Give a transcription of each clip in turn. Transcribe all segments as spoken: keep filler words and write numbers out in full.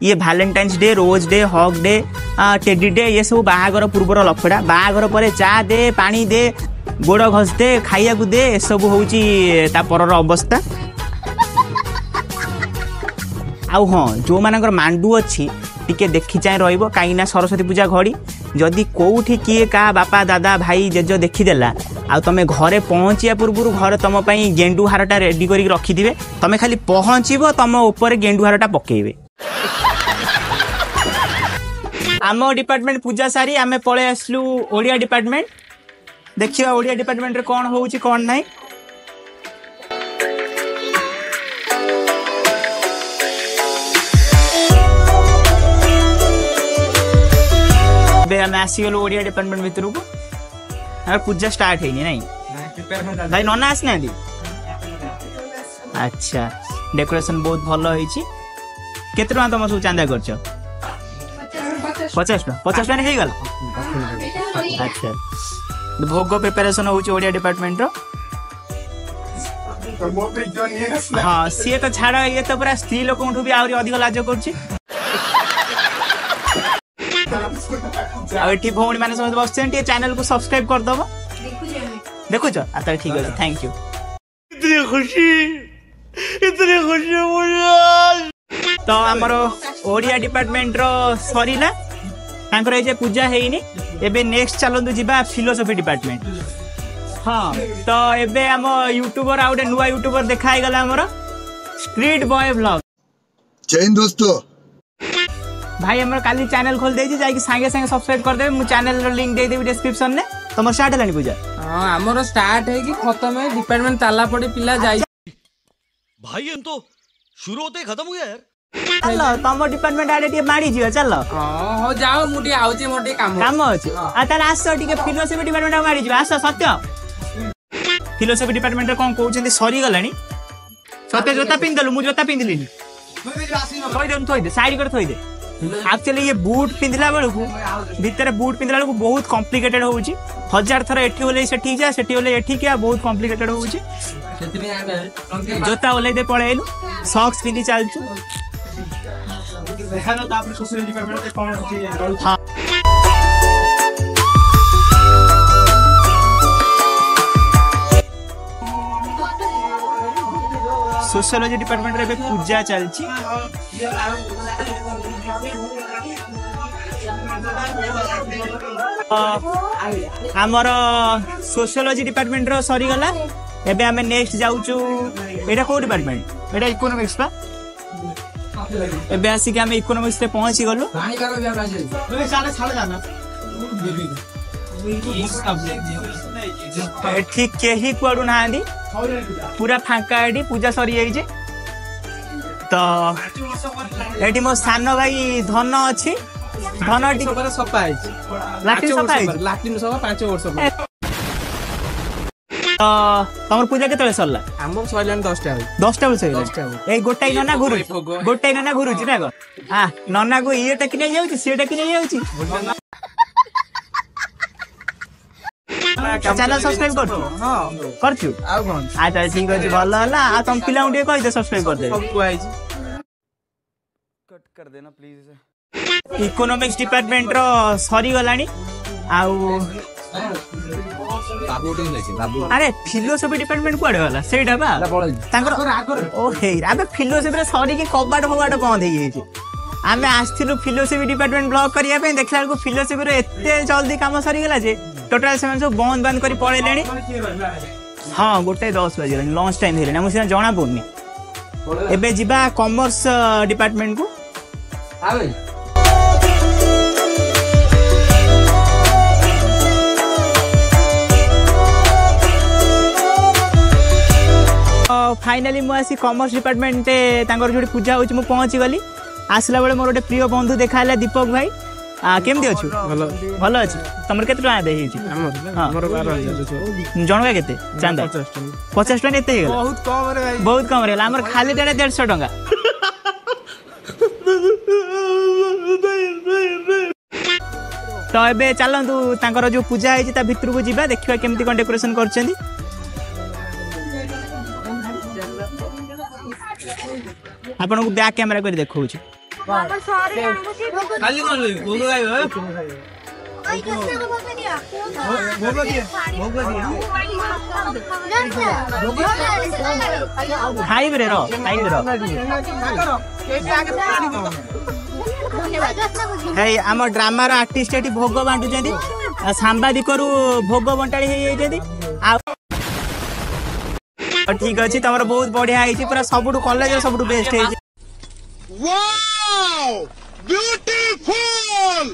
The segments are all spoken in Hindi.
ये Valentine's Day Rose Day hug day teddy day ये सब बाहागर पूर्वर लफड़ा बाहागर पर चा दे पानी दे गोड़ घस दे खाइया को दे ए सब होउची ता परर अवस्था। आउ हाँ जो मानकर मांडू अच्छी टिके देखी चाहे रहिबो काईना सरस्वती पूजा घड़ी जदि कोठी किए का बापा दादा भाई जेज देखीदेला आ तमें घरे पहुँचिया पूर्व घर तुम गेंडू हारटा रेडी कर रखिथे तमें खाली पहुँचब तुम ऊपर गेंडू हारटा पकेबे। आम डिपार्टमेंट पूजा सारी आम पळे आसलु ओडिया डिपार्टमेंट देखिए ओडिया डिपार्टमेंट रे कौन होउची कौन नहीं। आम आसीगलु ओडिया डिपार्टमेंट भितर को अगर पूजा स्टार्ट है नहीं भाई नना आसना। अच्छा डेकोरेशन बहुत भल होइची केते टका तुम सब चांदा करछ पचास टका पचास टका नहीं गला। अच्छा भोग प्रिपरेशन होउची ओडिया डिपार्टमेंट रो हाँ सी तो छाड़ ये तो पूरा स्त्री लोक भी आहरी अधिक लाज करछि आठी भौणी माने सब बसछन टी चैनल को सब्सक्राइब कर दबो देखो छ आ त ठीक है थैंक यू। इतनी खुशी इतनी खुशी मुझे तो हमरो ओडिया डिपार्टमेंट रो सरीला तांकर ए जे पूजा हेइनी एबे नेक्स्ट चलंदु जिबा फिलोसफी डिपार्टमेंट। हाँ तो एबे हम यूट्यूबर आ गोटे नुआ यूट्यूबर देखाई गला हमरो स्ट्रीट बॉय व्लॉग। जय हिंद दोस्तों भाई हमर काली चैनल खोल देछि जाई कि संगे संगे सब्सक्राइब कर देबे मु चैनल रो लिंक दे देबी डिस्क्रिप्शन ने तमर स्टार्ट हलानी पूजा। हां हमर स्टार्ट है कि खत्म है डिपार्टमेंट ताला पड़ी पिला जाई भाई हम तो शुरू होते ही खत्म हो गया यार। चलो तम डिपार्टमेंट आडे टी मारी जियो चलो हां हो जाओ मुटी आउचे मोटे काम काम अछि आ तार आसो टी फिलोसफी डिपार्टमेंट मारी जियो आसो सत्य फिलोसफी डिपार्टमेंट रे कोन कहउछन्ती सरी गलानी सत्य जोता पिंदलु मु जोता पिंदलिनी थोई दे थोई दे साइड कर थोई दे। एक्चुअली ये बूट पिंधला बेलू भितर बूट पिंधला बेलू बहुत कॉम्प्लिकेटेड होउची हजार थर एठी ओले सेठी जा सेठी ओले एठी क्या बहुत कॉम्प्लिकेटेड होउची जोता ओले दे पळेलु सॉक्स पिंधि चालछु देखा ना तापर सोशल डिपार्टमेंट के कोन होची। हां सोशियोलॉजी डिपार्टमेंट रे पूजा चलची आमर सोशियोलॉजी डिपार्टमेंट रो सरी गला एबे हमें नेक्स्ट जाउचू एटा को डिपार्टमेंट एटा इकोनॉमिक्स बा एबे आसी के हम इकोनॉमिक्स रे पहुंची गलो ठीक के ही पड़ू ना पूरा फांका एडी पूजा सरी जाइए तो एटी मो सान भाई धन अच्छी धन सफा सफा पांच वर्ष तमर पूजा के सरला आम सरलान दसटा दसटा बेले गोटाई नना घुरु गोटाई नना घुरु ना हाँ नना को ये टेक नहीं जाऊँ सी टेक नहीं जाऊँ चैनल सब्सक्राइब करछु हां करछु आ कोन अच्छा ठीक अछि भलो हला आ तुम पिला उठे कहि दे सब्सक्राइब कर दे सब को आइ कट कर देना प्लीज। इकोनॉमिक्स डिपार्टमेंट रो सरी गलानी आउ बाबू उठे लेछि बाबू अरे फिलोसफी डिपार्टमेंट कोडे वाला सेटा बा तांकर ओ हे आबे फिलोसफी रे सरी के कबाट फबाट बंद हे गेछि आमे आस्थिलु फिलोसफी डिपार्टमेंट ब्लॉक करिया पे देखला को फिलोसफी रे एते जल्दी काम सरी गला जे टोटल सेवन सब बंद बंद करी पड़े लेनी। हाँ गोटे दस बजे लंच टाइम हेले मुझे जना पड़नी एबे जिबा कॉमर्स डिपार्टमेंट को फाइनली मुझे कॉमर्स डिपार्टमेंट तांकर जो पूजा होची मु पहुंची गली आसला बेले मोर गोटे प्रिय बंधु देखाला दीपक भाई आ केमती अछि भलो भलो अछि तमर केते टका दे हिची हमर बारह हजार जनका केते चांदा पचास टका एते गेला बहुत कम रे भाई बहुत कम रे हमर खाली डेढ़ डेढ़ सौ टका तो एबे चलंतु तांकर जो पूजा है ता भितर को जिबा देखिबा केमती कोन डेकोरेशन करछंदी आपन को बैक कैमरा कर देखौ छी खाली कर ले भोग गाइबो हाई रे रो हाई रे रो हे आम ड्रामार आर्टिस्ट एटी भोग बांटुचंदी सांबादिक रु भोग बंटाड़ी हे जाइछंदी आ ठीक अछि तमर बहुत बढ़िया आइछि पूरा सबुटु कॉलेज सबुटु बेस्ट है वाओ ब्यूटीफुल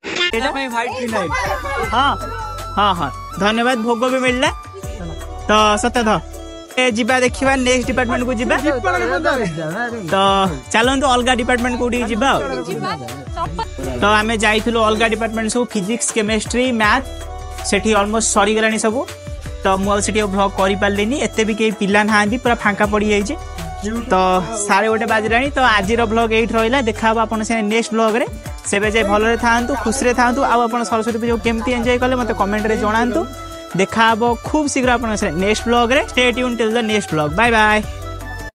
हाँ हाँ हाँ धन्यवाद भोग भी मिलला तो सत्य थ जीवा देखिबा नेक्स्ट डिपार्टमेंट को जीवा तो चलंतु अलगा डिपार्टमेंट को जीवा तो आमे जाइथिलु अलगा डिपार्टमेंट सब फिजिक्स केमिस्ट्री मैथ सेठी ऑलमोस्ट सरी गलानी सब तो मु सेठी ब्लॉग करि पारलिनी एते भी के पिला नाहांदी पूरा फांका पड़ी जाइछे तो साढ़े गोटे बाजलानी तो आज ब्लॉग एट रहा देखा आपन से नेक्स्ट ब्लॉग रे सेबे जे भलरे थांतु खुश रे थांतु आ आपन सरस्वती पूजा केमती एंजॉय कले मते कमेंट रे जणांतु देखा खूब शीघ्र आपन से नेक्स्ट ब्लॉग रे stay tune till the next blog bye bye.